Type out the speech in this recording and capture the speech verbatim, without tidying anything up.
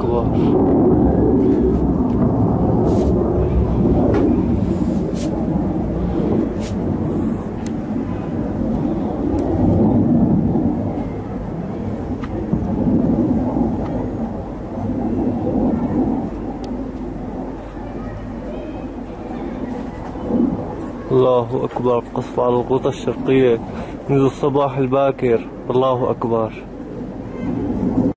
أكبر. الله أكبر. قصف على الغوطة الشرقية منذ الصباح الباكر. الله أكبر.